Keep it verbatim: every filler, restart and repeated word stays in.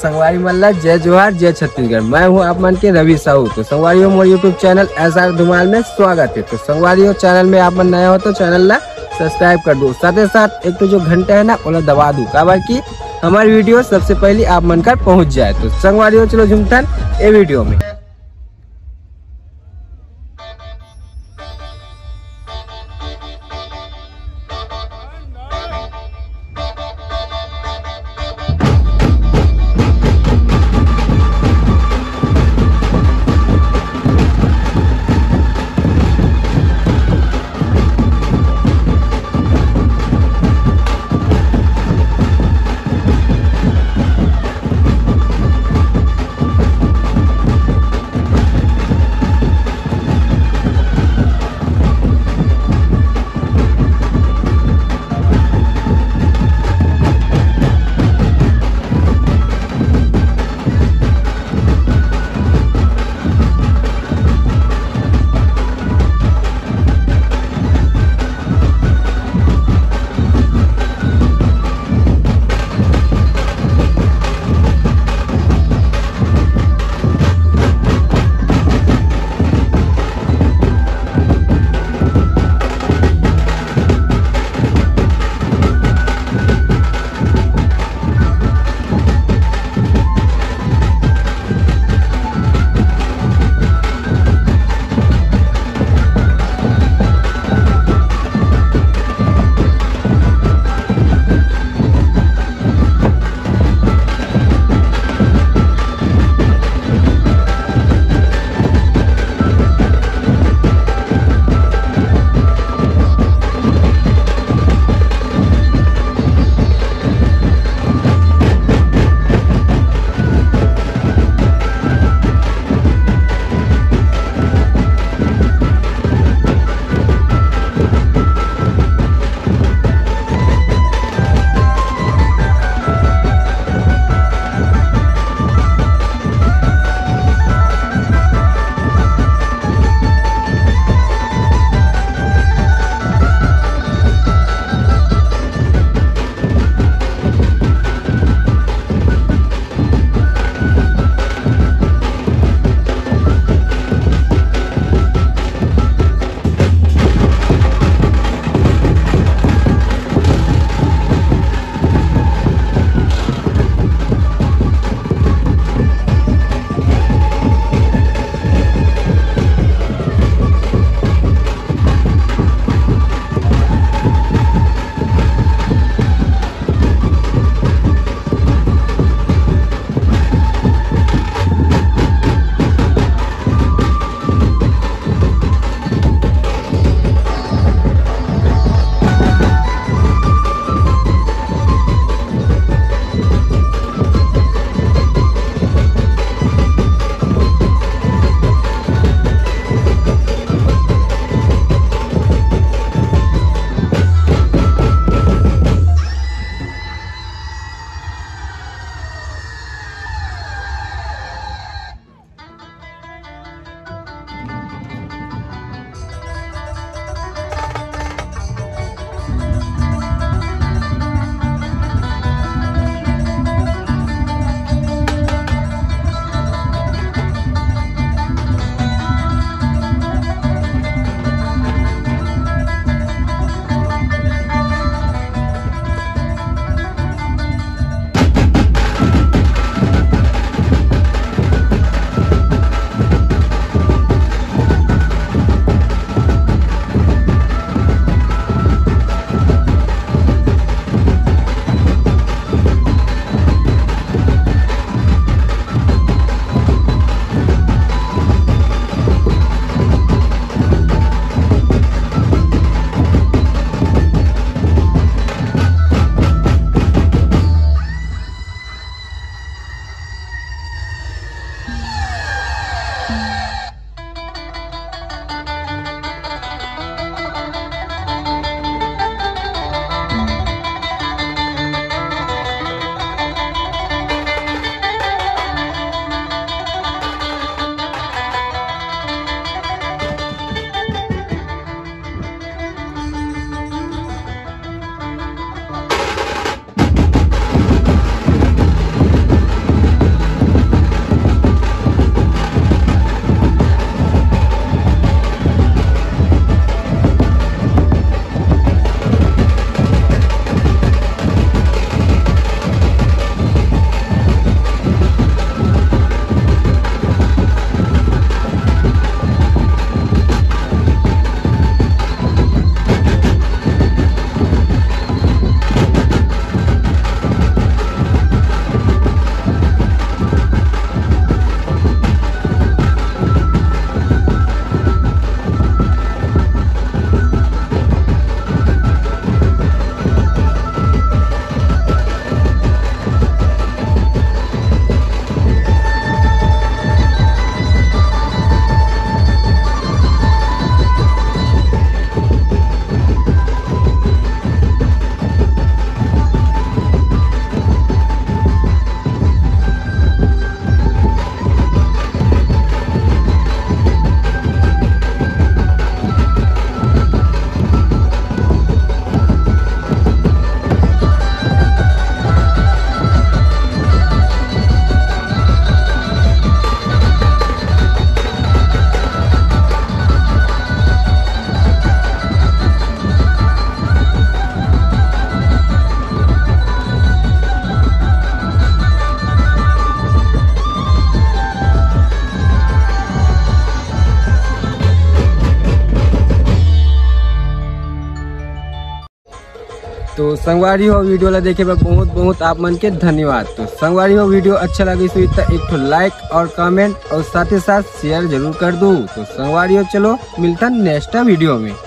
संगवारी मल्ला, जय जोहार, जय छत्तीसगढ़। मैं हूं आप मन के रवि साहू। तो संगवारियों मोर YouTube channel S R Dhumal में स्वागत है। तो संगवारियों चैनल में आप मन नया हो तो चैनल ला सब्सक्राइब कर दो, साथ ही साथ एक तो जो घंटा है ना ओला दबा दो, काबर की हमारी वीडियो सबसे पहले आप मन कर पहुंच जाए। तो संगवारियों चलो झुमथन ए वीडियो में। संगवारी हो वीडियो ला देखे पर बहुत बहुत आप मन के धन्यवाद। तो संगवारी हो वीडियो अच्छा लगे तो एक तो लाइक और कमेंट और साथ ही साथ शेयर जरूर कर दो। तो संगवारी हो चलो मिलता नेक्स्ट वीडियो में।